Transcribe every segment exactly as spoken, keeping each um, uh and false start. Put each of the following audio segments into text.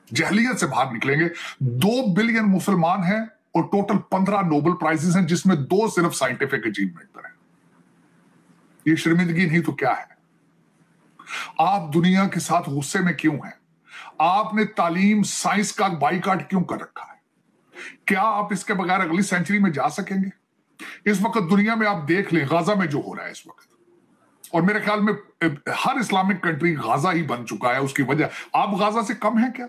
जहलियत से बाहर निकलेंगे। दो बिलियन मुसलमान हैं और टोटल पंद्रह नोबेल प्राइजेस हैं, जिसमें दो सिर्फ साइंटिफिक अचीवमेंट पर हैं। ये शर्मिंदगी नहीं तो क्या है? आप दुनिया के साथ गुस्से में क्यों हैं? आपने तालीम साइंस का बाइकाट क्यों कर रखा है? क्या आप इसके बगैर अगली सेंचुरी में जा सकेंगे? इस वक्त दुनिया में आप देख लें गाजा में जो हो रहा है इस वक्त, और मेरे ख्याल में हर इस्लामिक कंट्री गाजा ही बन चुका है। उसकी वजह आप गाजा से कम है क्या?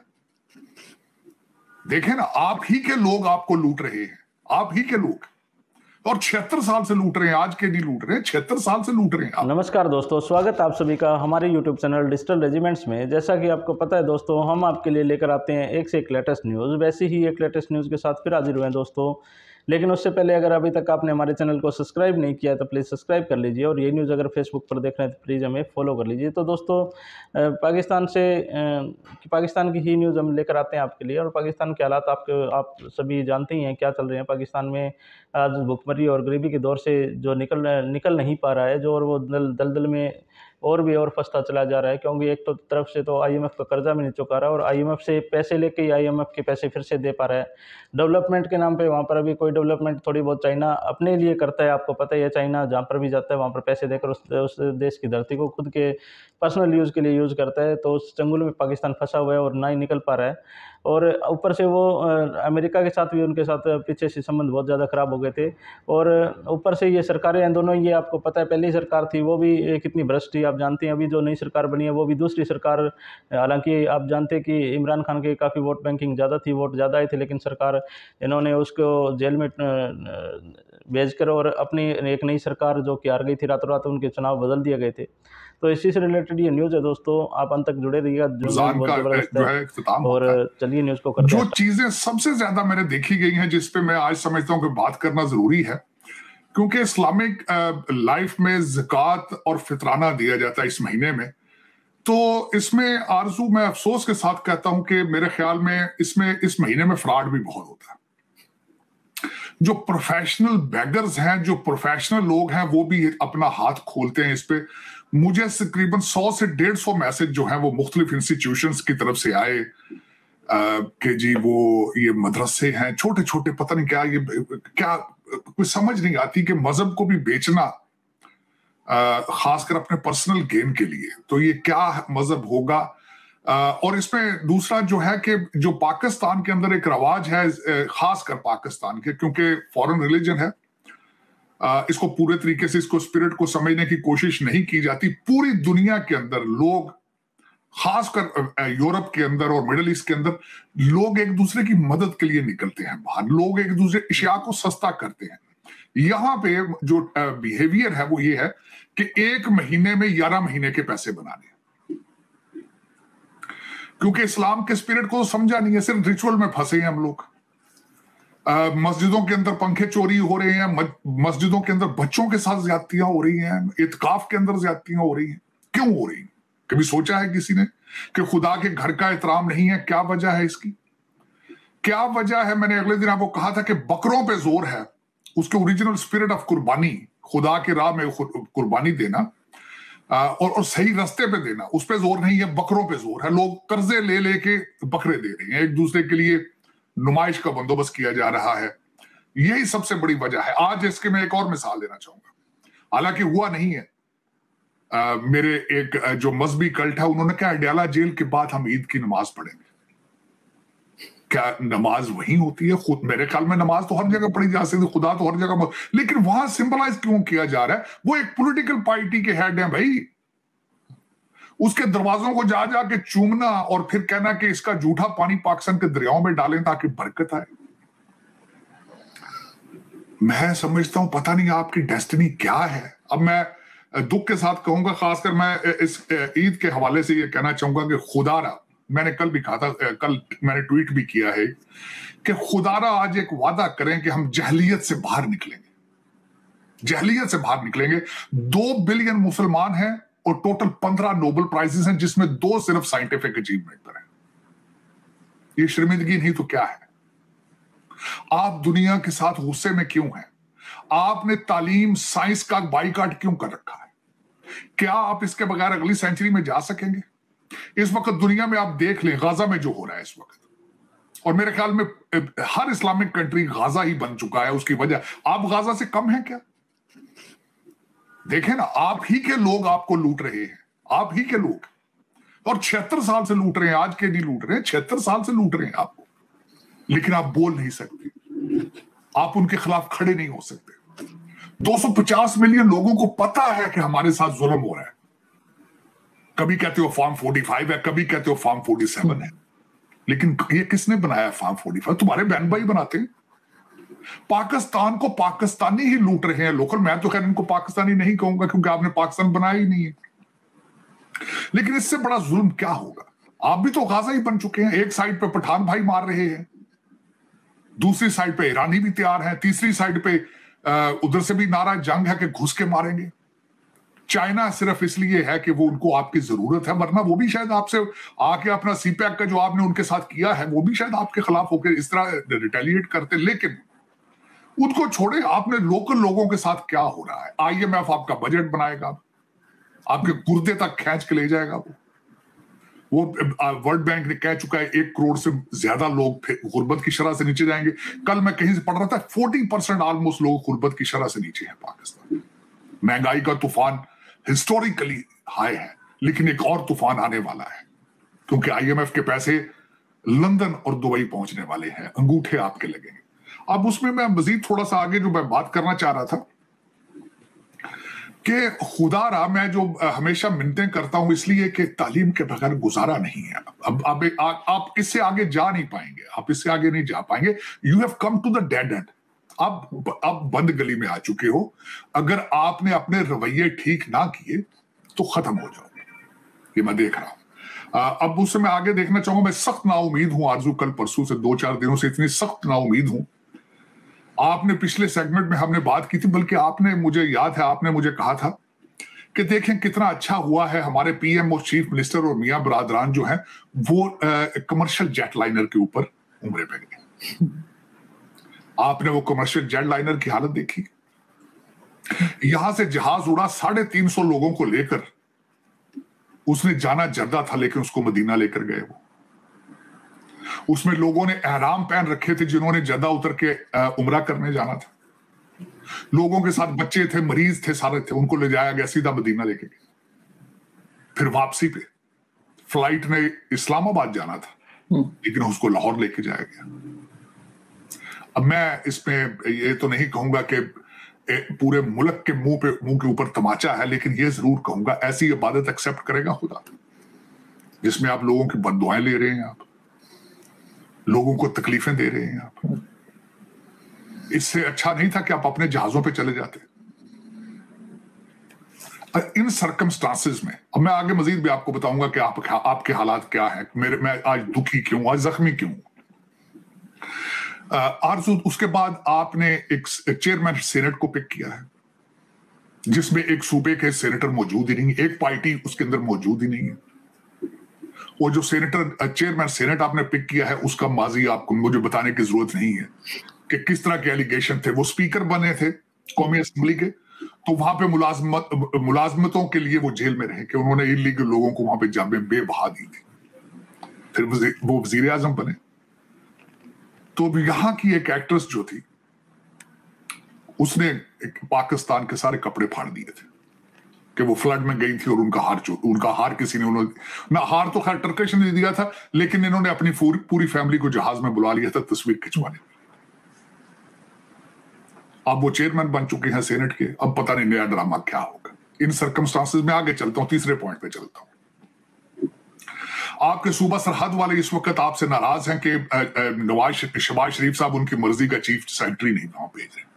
देखें ना, आप ही के लोग आपको लूट रहे हैं, आप ही के लोग, और छिहत्तर साल से लूट रहे हैं। आज के नहीं लूट रहे हैं, छिहत्तर साल से लूट रहे हैं आप। नमस्कार दोस्तों, स्वागत आप सभी का हमारे यूट्यूब चैनल डिजिटल रेजिमेंट्स में। जैसा कि आपको पता है दोस्तों, हम आपके लिए लेकर आते हैं एक से एक लेटेस्ट न्यूज़। वैसे ही एक लेटेस्ट न्यूज़ के साथ फिर हाजिर हुए हैं दोस्तों। लेकिन उससे पहले अगर अभी तक आपने हमारे चैनल को सब्सक्राइब नहीं किया तो प्लीज़ सब्सक्राइब कर लीजिए, और ये न्यूज़ अगर फेसबुक पर देख रहे हैं तो प्लीज़ हमें फॉलो कर लीजिए। तो दोस्तों, पाकिस्तान से पाकिस्तान की ही न्यूज़ हम लेकर आते हैं आपके लिए। और पाकिस्तान के हालात आपके आप सभी जानते ही हैं क्या चल रहे हैं। पाकिस्तान में आज भुखमरी और गरीबी के दौर से जो निकल निकल नहीं पा रहा है, जो और वो दल दलदल में और भी और फंसता चला जा रहा है। क्योंकि एक तो तरफ से तो आईएमएफ का कर्जा भी नहीं चुका रहा, और आईएमएफ से पैसे लेके ही आईएमएफ के पैसे फिर से दे पा रहा है। डेवलपमेंट के नाम पे वहाँ पर अभी कोई डेवलपमेंट थोड़ी बहुत चाइना अपने लिए करता है। आपको पता ही है, चाइना जहाँ पर भी जाता है वहाँ पर पैसे देकर उस, उस देश की धरती को खुद के पर्सनल यूज़ के लिए यूज़ करता है। तो उस चंगुल में पाकिस्तान फंसा हुआ है और ना ही निकल पा रहा है। और ऊपर से वो अमेरिका के साथ भी उनके साथ पीछे से संबंध बहुत ज़्यादा ख़राब हो गए थे। और ऊपर से ये सरकारें हैं दोनों, ये आपको पता है पहली सरकार थी वो भी कितनी भ्रष्ट थी, आप जानते हैं। अभी जो नई सरकार बनी है वो भी दूसरी सरकार, हालांकि आप जानते हैं कि इमरान खान के काफ़ी वोट बैंकिंग ज़्यादा थी, वोट ज़्यादा आए थे, लेकिन सरकार इन्होंने उसको जेल में भेजकर और अपनी एक नई सरकार जो कि हार गई थी रातों रात, उनके चुनाव बदल दिए गए थे। तो इसी से रिलेटेड ये न्यूज़ है दोस्तों, आप अंत तक जुड़े रहिएगा, बहुत जबरदस्त है। और चलिए न्यूज़ को करते हैं। जो चीजें सबसे ज्यादा मैंने देखी गई हैं जिस पे मैं आज समझता हूं कि बात करना जरूरी है, क्योंकि इस्लामिक लाइफ में ज़कात और फितराना दिया जाता है इस महीने में। तो इसमें आरजू, मैं अफसोस के साथ कहता हूं कि मेरे ख्याल में इसमें इस महीने में फ्रॉड भी बहुत होता है। जो प्रोफेशनल बैगर्स हैं, जो प्रोफेशनल लोग हैं, वो भी अपना हाथ खोलते हैं इस पे। मुझे तकरीबन सौ से डेढ़ सौ मैसेज जो हैं वो मुख्तलिफ इंस्टीट्यूशंस की तरफ से आए कि जी वो ये मदरसे हैं छोटे छोटे, पता नहीं क्या, ये क्या कोई समझ नहीं आती कि मजहब को भी बेचना, खासकर अपने पर्सनल गेन के लिए, तो ये क्या मजहब होगा। और इसमें दूसरा जो है कि जो पाकिस्तान के अंदर एक रवाज है, खासकर पाकिस्तान के, क्योंकि फॉरेन रिलीजन है, इसको पूरे तरीके से, इसको स्पिरिट को समझने की कोशिश नहीं की जाती। पूरी दुनिया के अंदर लोग, खासकर यूरोप के अंदर और मिडिल ईस्ट के अंदर, लोग एक दूसरे की मदद के लिए निकलते हैं बाहर, लोग एक दूसरे अशिया को सस्ता करते हैं। यहां पे जो बिहेवियर है वो ये है कि एक महीने में ग्यारह महीने के पैसे बनाने, क्योंकि इस्लाम के स्पिरिट को समझा नहीं है, सिर्फ रिचुअल में फंसे हैं हम लोग। मस्जिदों के अंदर पंखे चोरी हो रहे हैं, मस्जिदों के अंदर बच्चों के साथ ज्यादतियां हो रही हैं, इत्काफ के अंदर ज्यादतियां हो रही हैं। क्यों हो रही हैं? कभी सोचा है किसी ने कि खुदा के घर का एहतराम नहीं है? क्या वजह है इसकी? क्या वजह है? मैंने अगले दिन आपको कहा था कि बकरों पे जोर है, उसके ओरिजिनल स्पिरिट ऑफ कुर्बानी, खुदा के राह में कुर्बानी देना और, और सही रास्ते पे देना, उस पे जोर नहीं है, बकरों पे जोर है। लोग कर्जे ले लेके बकरे दे रहे हैं, एक दूसरे के लिए नुमाइश का बंदोबस्त किया जा रहा है। यही सबसे बड़ी वजह है। आज इसके मैं एक और मिसाल देना चाहूंगा, हालांकि हुआ नहीं है। आ, मेरे एक जो मजहबी कल्ट है, उन्होंने कहा अडयाला जेल के बाद हम ईद की नमाज पढ़ेंगे। क्या नमाज वही होती है? खुद मेरे ख्याल में नमाज तो हर जगह पढ़ी जा सकती है, खुदा तो हर जगह, लेकिन वहां सिंबलाइज क्यों किया जा रहा है? वो एक पॉलिटिकल पार्टी के हेड है भाई, उसके दरवाजों को जा जा के चूमना और फिर कहना कि इसका जूठा पानी पाकिस्तान के दरियाओं में डालें ताकि बरकत आए। मैं समझता हूं पता नहीं आपकी डेस्टिनी क्या है। अब मैं दुख के साथ कहूंगा, खासकर मैं इस ईद के हवाले से ये कहना चाहूंगा कि खुदारा, मैंने कल भी कहा था, कल मैंने ट्वीट भी किया है कि खुदारा आज एक वादा करें कि हम जहलियत से बाहर निकलेंगे, जहलियत से बाहर निकलेंगे। दो बिलियन मुसलमान हैं और टोटल पंद्रह नोबेल प्राइजेस हैं, जिसमें दो सिर्फ साइंटिफिक अचीवमेंट पर हैं। ये शर्मिंदगी नहीं तो क्या है? आप दुनिया के साथ गुस्से में क्यों हैं? आपने तालीम साइंस का बाइकाट क्यों कर रखा है? क्या आप इसके बगैर अगली सेंचुरी में जा सकेंगे? इस वक्त दुनिया में आप देख लें गाजा में जो हो रहा है इस वक्त, और मेरे ख्याल में हर इस्लामिक कंट्री गाजा ही बन चुका है। उसकी वजह, आप गाजा से कम हैं क्या? देखें ना, आप ही के लोग आपको लूट रहे हैं, आप ही के लोग, और छिहत्तर साल से लूट रहे हैं, आज के नहीं लूट रहे हैं, छिहत्तर साल से लूट रहे हैं आपको, लेकिन आप बोल नहीं सकते, आप उनके खिलाफ खड़े नहीं हो सकते। दो सौ पचास मिलियन लोगों को पता है कि हमारे साथ जुल्म हो रहा है। कभी कहते हो फॉर्म पैंतालीस है, कभी कहते हो फॉर्म सैंतालीस है, लेकिन ये किसने बनाया फॉर्म पैंतालीस? तुम्हारे बहन भाई बनाते हैं। पाकिस्तान को पाकिस्तानी ही लूट रहे हैं लोकल। मैं तो खैर इनको पाकिस्तानी नहीं कहूंगा क्योंकि आपने पाकिस्तान बनाया ही नहीं है, लेकिन इससे बड़ा जुल्म क्या होगा? आप भी तो गाजा ही बन चुके हैं। एक साइड पे पठान भाई मार रहे हैं, दूसरी साइड पे ईरानी भी तैयार है, तीसरी साइड पे उधर से भी नारा जंग है कि घुस के मारेंगे। चाइना सिर्फ इसलिए है कि वो उनको आपकी जरूरत है, वरना वो भी शायद आपसे आके अपना सीपैक का जो आपने उनके साथ किया है वो भी शायद आपके खिलाफ होकर इस तरह रिटेलिएट करते। लेकिन उनको छोड़े, आपने लोकल लोगों के साथ क्या हो रहा है? आईएमएफ आपका बजट बनाएगा, आपके गुर्दे तक खींच के ले जाएगा। वो वो वर्ल्ड बैंक ने कह चुका है एक करोड़ से ज्यादा लोग गुर्बत की शरह से नीचे जाएंगे। कल मैं कहीं से पढ़ रहा था चालीस परसेंट ऑलमोस्ट लोग गुर्बत की शरह से नीचे हैं पाकिस्तान। महंगाई का तूफान हिस्टोरिकली हाई है, लेकिन एक और तूफान आने वाला है क्योंकि आईएमएफ के पैसे लंदन और दुबई पहुंचने वाले हैं, अंगूठे आपके लगेंगे। अब उसमें मैं मजीद थोड़ा सा आगे जो मैं बात करना चाह रहा था कि खुदा रहा, मैं जो हमेशा मिन्नतें करता हूं इसलिए कि तालीम के बगैर गुजारा नहीं है। अब अब आप इससे आगे जा नहीं पाएंगे, आप इससे आगे नहीं जा पाएंगे। You have come to the dead end. अब अब बंद गली में आ चुके हो। अगर आपने अपने रवैये ठीक ना किए तो खत्म हो जाओगे, ये मैं देख रहा हूं। अब उससे मैं आगे देखना चाहूंगा। मैं सख्त नाउमीद हूं आरजू, कल परसों से दो चार दिनों से इतनी सख्त नाउमीद हूं। आपने पिछले सेगमेंट में हमने बात की थी, बल्कि आपने, मुझे याद है आपने मुझे कहा था कि देखें कितना अच्छा हुआ है हमारे पीएम और चीफ मिनिस्टर और मियां बरादरान जो हैं वो कमर्शियल जेट लाइनर के ऊपर उम्रे पे गए। आपने वो कमर्शियल जेट लाइनर की हालत देखी? यहां से जहाज उड़ा साढ़े तीन सौ लोगों को लेकर, उसने जाना जद्दा था लेकिन उसको मदीना लेकर गए वो। उसमें लोगों ने एहराम पहन रखे थे जिन्होंने जद्दा उतर के उमरा करने जाना था। लोगों के साथ बच्चे थे, मरीज थे, सारे थे, उनको ले जाया गया, सीधा मदीना लेके गए। फिर वापसी पे फ्लाइट ने इस्लामाबाद जाना था लेकिन उसको लाहौर लेके जाया गया। अब मैं इसमें ये तो नहीं कहूंगा कि पूरे मुल्क के मुंह पे मुंह के ऊपर तमाचा है, लेकिन ये जरूर कहूंगा ऐसी इबादत एक्सेप्ट करेगा खुदा जिसमें आप लोगों की बद्दुआएं ले रहे हैं, आप लोगों को तकलीफें दे रहे हैं आप? इससे अच्छा नहीं था कि आप अपने जहाजों पे चले जाते। इन सर्कमस्टांसेस में अब मैं आगे मजीद भी आपको बताऊंगा कि आप, आपके हालात क्या है, मेरे मैं आज दुखी क्यों, आज जख्मी क्यों। आरजू, उसके बाद आपने एक चेयरमैन सीनेट को पिक किया है जिसमें एक सूबे के सेनेटर मौजूद ही नहीं, एक पार्टी उसके अंदर मौजूद ही नहीं है। वो जो सेनेटर चेयरमैन सेनेट आपने पिक किया है उसका माजी आपको मुझे बताने की जरूरत नहीं है कि किस तरह के एलिगेशन थे। वो स्पीकर बने थे कौमी असेंबली के, तो वहां पे मुलाजमत मुलाजमतों के लिए वो जेल में रहे कि उन्होंने इलीगल लोगों को वहां पे जामे बेबहा दी थी। फिर वो वजीर आजम बने। तो यहाँ की एक एक्ट्रेस जो थी उसने एक पाकिस्तान के सारे कपड़े फाड़ दिए थे कि वो फ्लड में गई थी और उनका हार चो उनका हार किसी ने, उन्होंने ना हार तो खैर टर्किश ने दिया था, लेकिन इन्होंने अपनी पूरी पूरी फैमिली को जहाज में बुला लिया था तस्वीर खिंचवाने। अब वो चेयरमैन बन चुके हैं सेनेट के। अब पता नहीं नया ड्रामा क्या होगा। इन सर्कमस्टांसेस में आगे चलता हूं, तीसरे पॉइंट पे चलता हूं। आपके सूबा सरहद वाले इस वक्त आपसे नाराज हैं कि नवाज शहबाज शरीफ साहब उनकी मर्जी का चीफ सेक्रेटरी नहीं वहां भेज रहे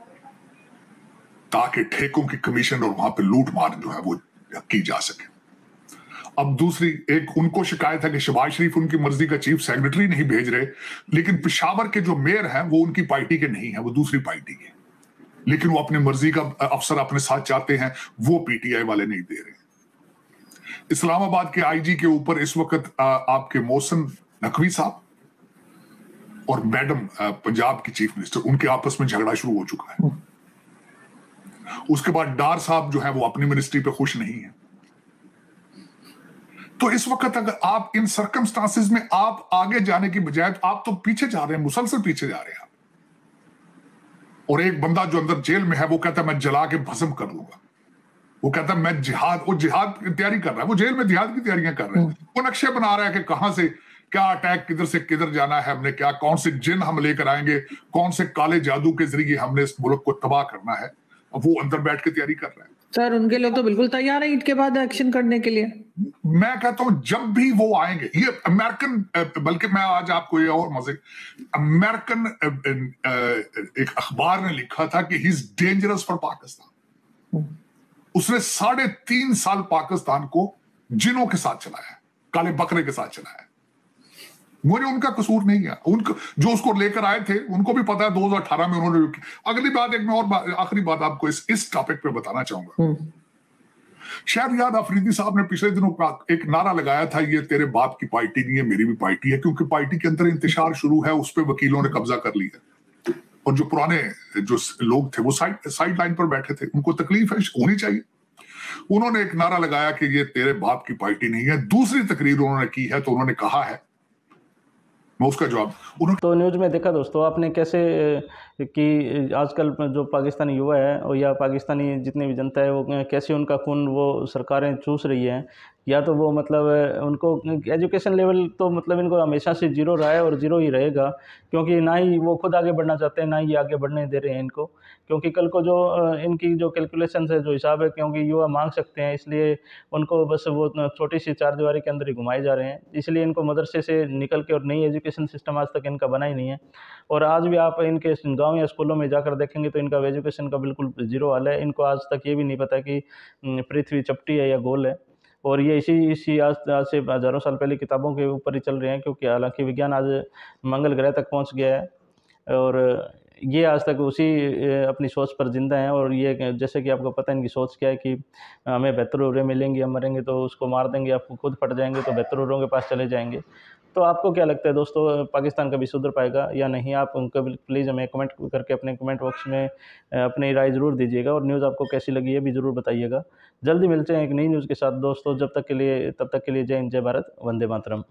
ताकि ठेकों की कमीशन और वहां पे लूट मार जो है वो की जा सके। अब दूसरी एक उनको शिकायत है कि शहबाज शरीफ उनकी मर्जी का चीफ सेक्रेटरी नहीं भेज रहे, लेकिन पेशावर के जो मेयर हैं वो उनकी पार्टी के नहीं है, वो दूसरी पार्टी के, लेकिन वो अपनी मर्जी का अफसर अपने साथ चाहते हैं, वो पीटीआई वाले नहीं दे रहे। इस्लामाबाद के आईजी के ऊपर इस वक्त आपके मोहसिन नकवी साहब और मैडम पंजाब की चीफ मिनिस्टर, उनके आपस में झगड़ा शुरू हो चुका है। उसके बाद डार साहब जो है वो अपनी मिनिस्ट्री पे खुश नहीं है। तो इस वक्त अगर आप इन सर्कमस्टांसेस में आप आगे जाने की बजाय आप तो पीछे जा रहे हैं, मुसलसल पीछे जा रहे हैं। और एक बंदा जो अंदर जेल में है वो कहता है मैं जला के भस्म कर लूंगा, वो कहता है मैं जिहाद, वो जिहाद की तैयारी कर रहा है, वो जेल में जिहाद की तैयारियां कर रहा है, वो नक्शे बना रहा है कि कहां से क्या अटैक, किधर से किधर जाना है, हमने क्या, कौन से जिन हम लेकर आएंगे, कौन से काले जादू के जरिए हमने इस मुल्क को तबाह करना है। अब वो अंदर बैठ के तैयारी कर रहा है। सर उनके लोग तो बिल्कुल तैयार हैं ईद के बाद एक्शन करने के लिए। मैं कहता हूं जब भी वो आएंगे, ये अमेरिकन, बल्कि मैं आज आपको ये और मजे, अमेरिकन एक अखबार ने लिखा था कि he is dangerous for Pakistan. उसने साढ़े तीन साल पाकिस्तान को जिनों के साथ चलाया, काले बकरे के साथ चलाया। मुझे उनका कसूर नहीं है, उनको जो उसको लेकर आए थे उनको भी पता है दो हज़ार अठारह में उन्होंने। अगली बात, एक मैं और आखिरी बात आपको इस इस टॉपिक पे बताना चाहूंगा। शहरयार अफरीदी साहब ने पिछले दिनों का एक नारा लगाया था, ये तेरे बाप की पार्टी नहीं है, मेरी भी पार्टी है, क्योंकि पार्टी के अंदर इंतशार शुरू है, उस पर वकीलों ने कब्जा कर लिया और जो पुराने जो लोग थे वो साइड साइड लाइन पर बैठे थे, उनको तकलीफ है, होनी चाहिए। उन्होंने एक नारा लगाया कि ये तेरे बाप की पार्टी नहीं है। दूसरी तकरीर उन्होंने की है तो उन्होंने कहा है, मैं उसका जवाब उन्होंने तो न्यूज़ में देखा दोस्तों आपने कैसे कि आजकल जो पाकिस्तानी युवा है और या पाकिस्तानी जितनी भी जनता है वो कैसे उनका खून वो सरकारें चूस रही हैं, या तो वो मतलब उनको एजुकेशन लेवल तो मतलब इनको हमेशा से जीरो रहा है और जीरो ही रहेगा, क्योंकि ना ही वो खुद आगे बढ़ना चाहते हैं ना ही आगे बढ़ने दे रहे हैं इनको। क्योंकि कल को जो इनकी जो कैलकुलेशन है, जो हिसाब है, क्योंकि युवा मांग सकते हैं, इसलिए उनको बस वो छोटी सी चार दीवारी के अंदर ही घुमाए जा रहे हैं। इसलिए इनको मदरसे से निकल के और नई एजुकेशन सिस्टम आज तक इनका बना ही नहीं है। और आज भी आप इनके गाँव या स्कूलों में जाकर देखेंगे तो इनका एजुकेशन का बिल्कुल जीरो हाल है। इनको आज तक ये भी नहीं पता कि पृथ्वी चपटी है या गोल है, और ये इसी इसी आज आज से हज़ारों साल पहले किताबों के ऊपर ही चल रहे हैं, क्योंकि हालांकि विज्ञान आज मंगल ग्रह तक पहुंच गया है और ये आज तक उसी अपनी सोच पर जिंदा हैं। और ये जैसे कि आपको पता है इनकी सोच क्या है कि हमें बेहतर उर्रे मिलेंगे, हम मरेंगे तो उसको मार देंगे, आप खुद फट जाएंगे तो बेहतर उर्रों के पास चले जाएंगे। तो आपको क्या लगता है दोस्तों, पाकिस्तान कभी सुधर पाएगा या नहीं? आप उनका प्लीज़ हमें कमेंट करके अपने कमेंट बॉक्स में अपनी राय ज़रूर दीजिएगा और न्यूज़ आपको कैसी लगी है भी ज़रूर बताइएगा। जल्दी मिलते हैं एक नई न्यूज़ के साथ दोस्तों, जब तक के लिए तब तक के लिए जय हिंद, जय भारत, वंदे मातरम।